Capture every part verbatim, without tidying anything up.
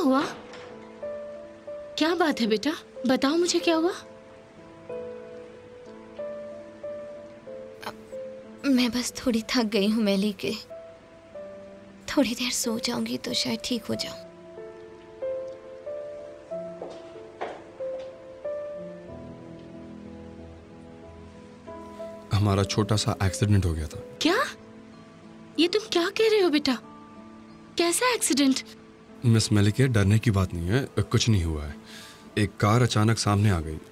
हुआ? क्या बात है बेटा, बताओ मुझे क्या हुआ? मैं बस थोड़ी थक गई हूँ मैली के। थोड़ी देर सो जाऊंगी तो शायद ठीक हो जाऊं। हमारा छोटा सा एक्सीडेंट हो गया था। क्या? ये तुम क्या कह रहे हो बेटा? कैसा एक्सीडेंट? मिस मेलिके, डरने की बात नहीं है, कुछ नहीं हुआ है। एक कार अचानक सामने आ गई।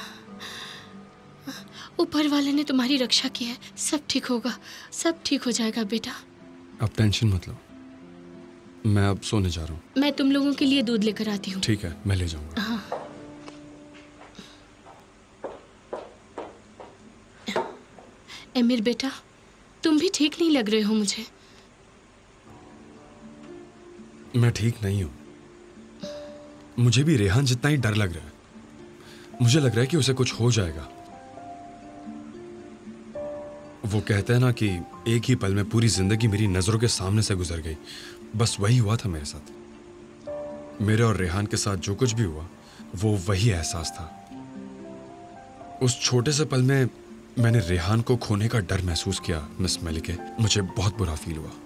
ऊपर वाले ने तुम्हारी रक्षा की है, सब ठीक होगा, सब ठीक हो जाएगा बेटा। अब टेंशन मत लो, मैं अब सोने जा रहा हूँ। मैं तुम लोगों के लिए दूध लेकर आती हूँ। ठीक है, मैं ले जाऊंगा। हाँ। एमिर बेटा, तुम भी ठीक नहीं लग रहे हो मुझे। मैं ठीक नहीं हूँ। मुझे भी रेहान जितना ही डर लग रहा है। मुझे लग रहा है कि उसे कुछ हो जाएगा। वो कहते हैं ना कि एक ही पल में पूरी जिंदगी मेरी नजरों के सामने से गुजर गई। बस वही हुआ था मेरे साथ। मेरे और रेहान के साथ जो कुछ भी हुआ वो वही एहसास था। उस छोटे से पल में मैंने रेहान को खोने का डर महसूस किया मिस मेलिके। मुझे बहुत बुरा फील हुआ,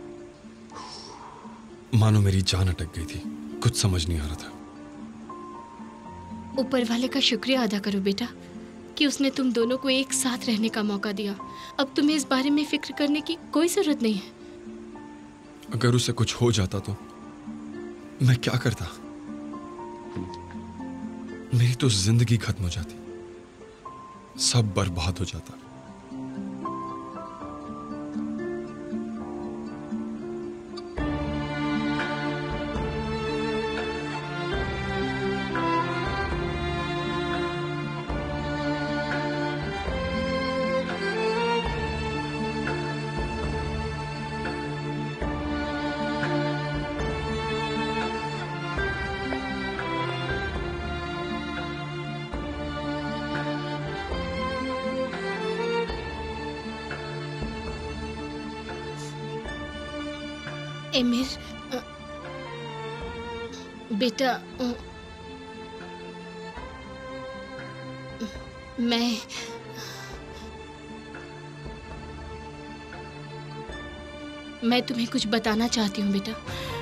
मानो मेरी जान अटक गई थी। कुछ समझ नहीं आ रहा था। ऊपर वाले का शुक्रिया अदा करो बेटा कि उसने तुम दोनों को एक साथ रहने का मौका दिया। अब तुम्हें इस बारे में फिक्र करने की कोई जरूरत नहीं है। अगर उसे कुछ हो जाता तो मैं क्या करता? मेरी तो जिंदगी खत्म हो जाती, सब बर्बाद हो जाता। एमिर बेटा, मैं मैं तुम्हें कुछ बताना चाहती हूँ बेटा।